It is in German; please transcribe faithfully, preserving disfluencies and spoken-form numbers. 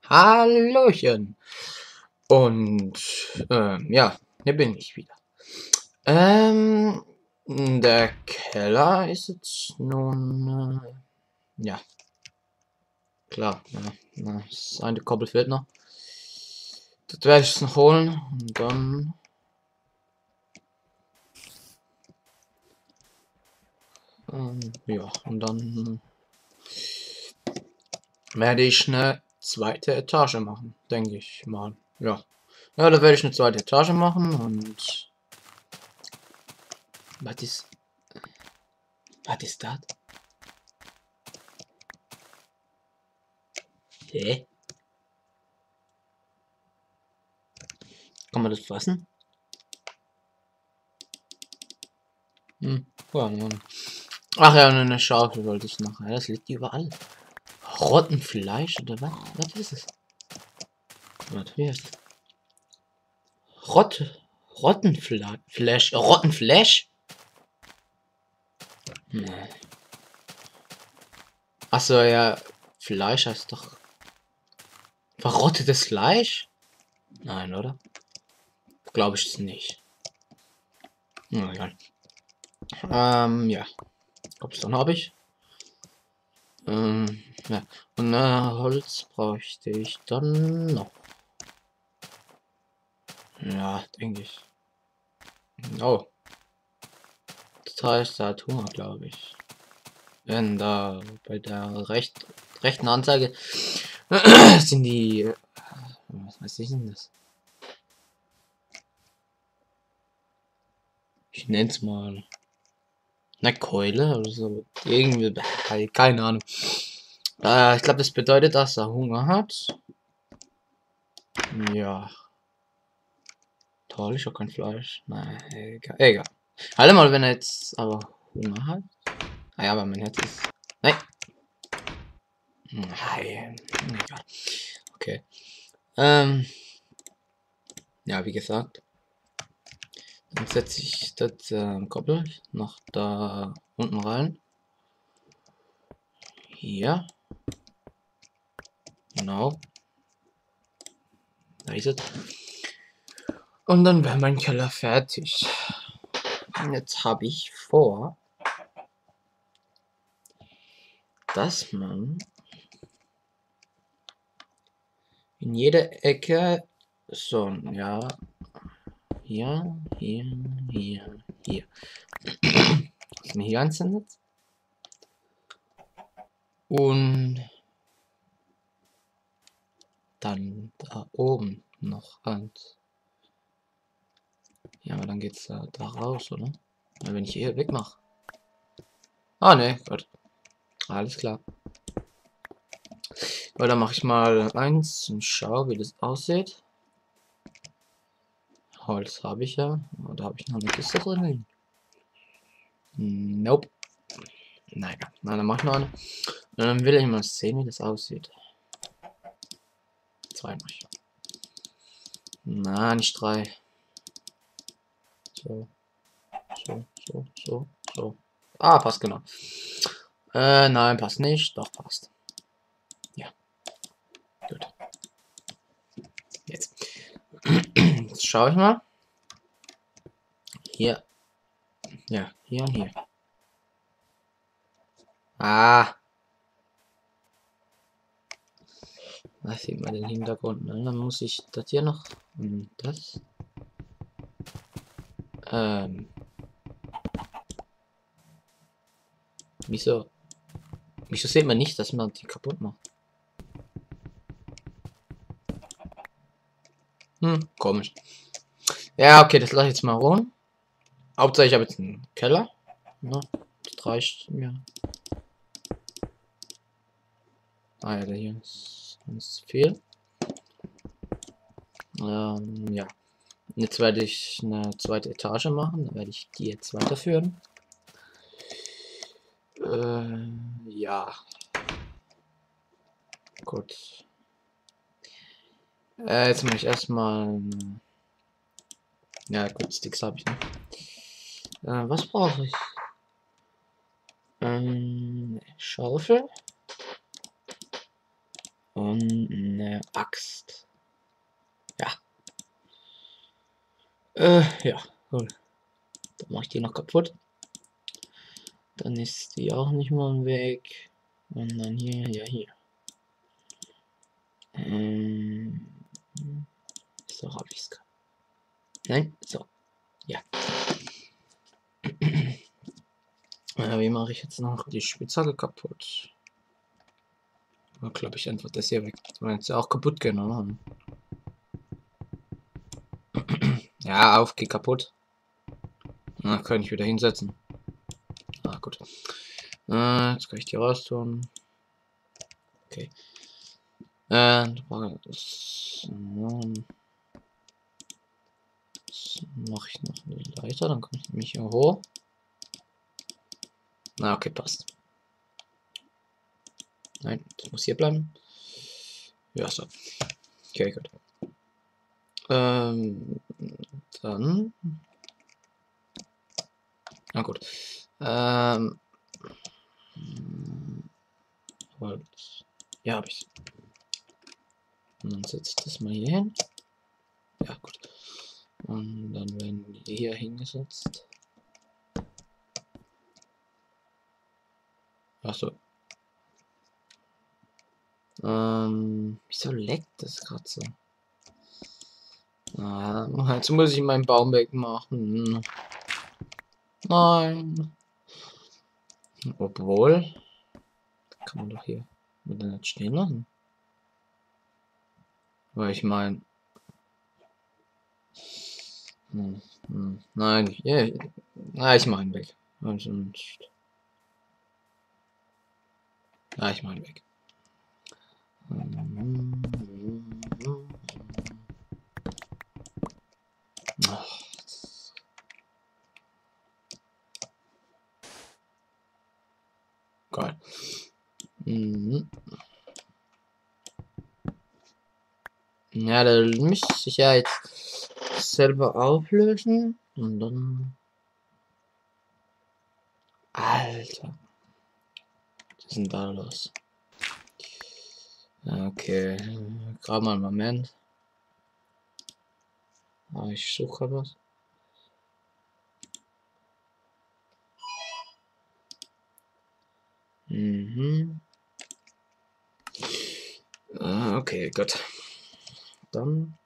Hallöchen. Und ähm, ja, hier bin ich wieder. Ähm, der Keller ist jetzt nun, äh, ja, klar, ja, na, das eine Koppel fehlt noch. Das werde ich jetzt noch holen und dann ähm, ja, und dann werde ich eine zweite Etage machen, denke ich mal. Ja, ja, da werde ich eine zweite Etage machen und was ist, was ist das? Hä? Kann man das fassen? Hm, ja, Mann. Ach ja, und eine Schaufel wollte ich noch. Ja, das liegt überall. Rottenfleisch oder was? Was ist es? Was ist es? Rott. Rottenfleisch. Rottenfleisch? Nee. Achso, ja. Fleisch heißt doch. Verrottetes Fleisch? Nein, oder? Glaube ich es nicht. Na egal. Ähm, ja. Dann habe ich. Ähm, ja. Und äh, Holz bräuchte ich dann noch. Ja, denke ich. Oh. Das heißt, er hat Hunger, glaube ich. Wenn da bei der recht, rechten Anzeige sind die. Äh, was weiß ich denn das? Ich nenne es mal eine Keule oder so. Irgendwie, keine Ahnung. Äh, ich glaube, das bedeutet, dass er Hunger hat. Ja. Toll, ich habe kein Fleisch. Nein, egal. egal. Halt mal, wenn er jetzt aber Hunger hat. Ah ja, aber mein Herz ist. Nein. Nein. Egal. Okay. Ähm. Ja, wie gesagt. Dann setze ich das äh, Koppel noch da unten rein. Hier. Genau. Da ist es. Und dann wäre mein Keller fertig. Und jetzt habe ich vor, dass man in jeder Ecke so, ja, hier, hier, hier, hier. Ist mir hier anzündet. Und dann da oben noch eins. Ja, aber dann geht's da, da raus, oder? Ja, wenn ich hier wegmache. Ah, ne, Gott. Alles klar. Weil dann mache ich mal eins und schau, wie das aussieht. Holz habe ich ja. Oh, da habe ich noch eine Kiste drin. Nope. Nein, nein, dann mache ich noch eine. Und dann will ich mal sehen, wie das aussieht. Zwei mache ich. Nein, nicht drei. So. So, so, so, so. Ah, passt genau. Äh, nein, passt nicht. Doch, passt. Ja. Gut. Jetzt. Jetzt schaue ich mal. Hier. Ja, hier und hier. Ah. Da sieht man den Hintergrund. Ne? Dann muss ich das hier noch. Und das. Ähm. Wieso? Wieso sieht man nicht, dass man die kaputt macht? Hm, komisch. Ja, okay, das lasse ich jetzt mal ruhen. Hauptsache ich habe jetzt einen Keller. Ja, das reicht mir. Ah ja, der hier ist, ist viel. Ähm, ja. Jetzt werde ich eine zweite Etage machen. Dann werde ich die jetzt weiterführen. Äh, ja. Gut. Äh, jetzt mache ich erstmal. Ja, gut, Sticks habe ich nicht. Äh, was brauche ich? Ähm, Schaufel. Und eine Axt. Ja. Äh, ja. Cool. Dann mache ich die noch kaputt. Dann ist die auch nicht mal im Weg. Und dann hier, ja, hier. Ähm, so habe ich es. Nein, so. Ja. äh, wie mache ich jetzt noch die Spitzhacke kaputt? Da klappe ich einfach das hier weg. Das soll jetzt ja auch kaputt gehen, oder? Ja, auf, geh kaputt. Na, kann ich wieder hinsetzen. Ah, gut. Äh, jetzt kann ich die raus tun. Okay. Äh, das, das mache ich noch eine Leiter, dann komme ich nämlich hier hoch. Na, okay, passt. Nein, das muss hier bleiben. Ja, so. Okay, gut. Ähm, dann. Na gut. Ähm. Holz. Ja, habe ich. Und dann setze ich das mal hier hin. Ja, gut. Und dann werden die hier hingesetzt. Achso. Ähm, wieso leckt das gerade so? Ah, jetzt muss ich meinen Baum wegmachen. Nein. Obwohl. Kann man doch hier mit nicht stehen lassen. Weil ich meine. Hm, hm, nein, yeah, na, ich mach ihn weg. Sonst. Na, ich mach ihn weg. Ach. Geil. Mhm. Ja, da müsste ich ja jetzt selber auflösen. Und dann. Alter. Was ist denn da los? Okay. Gerade mal einen Moment. Ah, ich suche gerade was. Mhm. Ah, okay, gut. Dann.